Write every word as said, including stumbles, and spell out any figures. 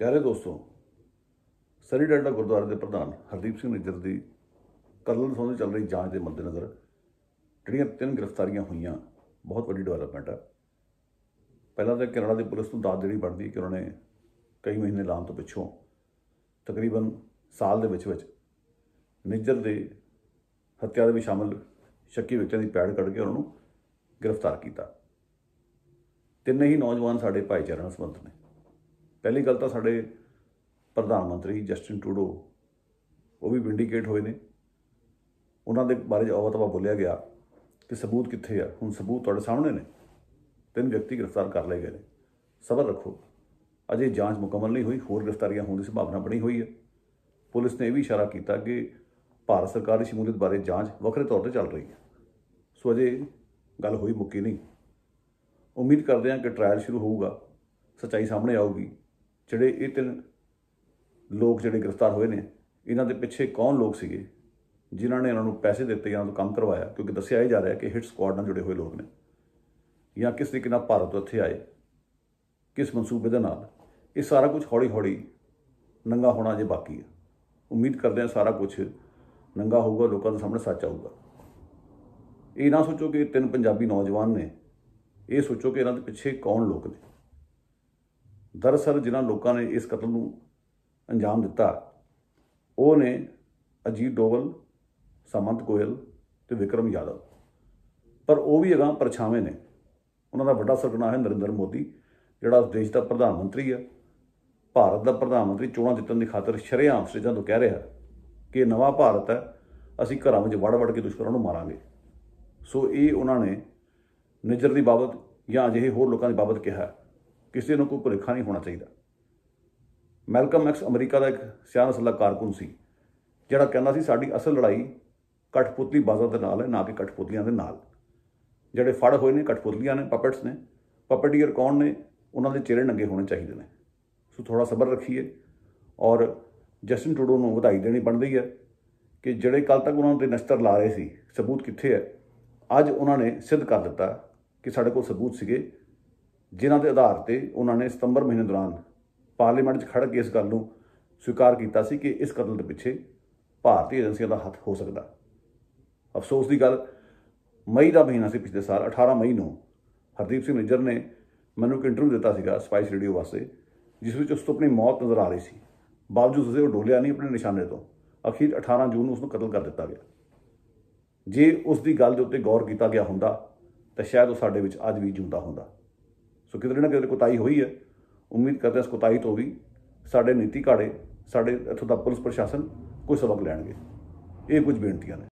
प्यारे दोस्तों, सरी डांडा गुरुद्वारे के प्रधान हरदीप सिंह निज्जर की कतल संबंधी चल रही जांच के मद्देनज़र जिहड़ियां तीन गिरफ्तारियां हुई बहुत वड्डी डिवेलपमेंट है। पहला तो कनाडा की पुलिस को दाद जी बढ़ती कि उन्होंने कई महीने लाने तो पिछों तकरीबन साल के विच विच निज्जर के हत्या में भी शामिल शक्की व्यक्तियों की पैड़ कढ़ के उन्होंने गिरफ्तार किया। तिन्ने ही नौजवान साडे भाईचारे नाल संबंधित ने। पहली गल तो साडे प्रधानमंत्री जस्टिन ट्रूडो वो भी विंडीकेट होए ने। उन्होंने बारे अवा तवा बोलिया गया कि सबूत कित्थे आ। हुण सबूत तुहाडे सामने ने। तीन व्यक्ति गिरफ्तार कर लए गए ने। सबर रखो, अजे जांच मुकम्मल नहीं हुई, होर गिरफ्तारियां होने की संभावना बनी हुई है। पुलिस ने यह भी इशारा किया कि भारत सरकार की शमूलियत बारे जांच वखरे तौर पर चल रही है। सो अजे गल हुई मुक्की नहीं। उम्मीद करते हैं कि ट्रायल शुरू होगा, सच्चाई सामने आऊगी। जिहड़े ये तीन लोग जिहड़े गिरफ्तार हुए ने, इन्हां दे पिछे कौन लोग सीगे जिन्होंने इन्होंने पैसे दिते या काम करवाया, क्योंकि दस्सिया ही जा रहा है कि हिट स्क्वाड नाल जुड़े हुए लोग ने, या किस तरीके नाल भारत तो इत्थे आए, किस मनसूबे दे नाल। ये सारा कुछ हौली हौली नंगा होना अजे बाकी है। उम्मीद करते हैं सारा कुछ नंगा होगा, लोगों के सामने सच आऊगा। ये ना सोचो कि तीन पंजाबी नौजवान ने, ये सोचो कि इन्हां दे पिछे कौन लोग ने। दरअसल जिन्हां लोगों ने इस कतल नूं अंजाम दिता वो ने अजीत डोवल, सामंत गोयल ते विक्रम यादव। पर वो भी अगां परछावें ने। उन्होंने बड़ा सरगना है नरेंद्र मोदी, जिहड़ा देश का प्रधानमंत्री है। भारत का प्रधानमंत्री चोणां जितण की खातर शरेआम स्टेजां तो कह रहा कि नवा भारत है, असीं घरां विच वड़ वड़ के दुश्मनां नूं मारांगे। सो ये उन्होंने निज्जर की बाबत या अजिहे होर लोगों की बाबत कहा। किसी को कोई भुलेखा नहीं होना चाहिए। मैलकम एक्स अमरीका का एक सियाह नस्ल का कारकुन सी, जिहड़ा कहंदा सी साडी असल लड़ाई कठपुतली बाज़ां दे नाल है, ना कि कठपुतलियां दे नाल। जिहड़े फड़ होए ने कठपुतलियां ने, पपट्स ने। पपटियर कौन ने? उन्होंने चेहरे नंगे होने चाहिए ने। सो थोड़ा सबर रखिए। और जस्टिन ट्रूडो को बधाई देनी बनती है कि जिहड़े कल तक उन्होंने नश्तर ला रहे सी सबूत कित्थे है, अज उन्होंने सिद्ध कर दिता कि साढ़े कोल सबूत सीगे, जिन्हां दे आधार पर उन्होंने सितंबर महीने दौरान पार्लीमेंट च खड़ के इस गल नूं स्वीकार किया कि इस कतल के पिछे भारतीय एजेंसियों का हथ हो सकता। अफसोस की गल, मई का महीना से पिछले साल अठारह मई को हरदीप सिंह निज्जर ने मैनूं एक इंटरव्यू दिता सीगा स्पाइस रेडियो वास्ते, जिस विच उस तो अपनी मौत नज़र आ रही सी। बावजूद उससे वो डोलिया नहीं अपने निशाने तो। अखीर अठारह जून को उसनूं कतल कर दिता गया। जे उसकी गल के उत्ते गौर किया गया हुंदा तो शायद वो साडे विच अज भी जिंदा हुंदा। सो किते ना किते कोताही हुई है। उम्मीद करते हैं इस कोताही तो भी साडे नीति घाड़े, साडे इत्थों दा पुलिस प्रशासन कोई सबक लैणगे। ये कुछ बेनतियां ने।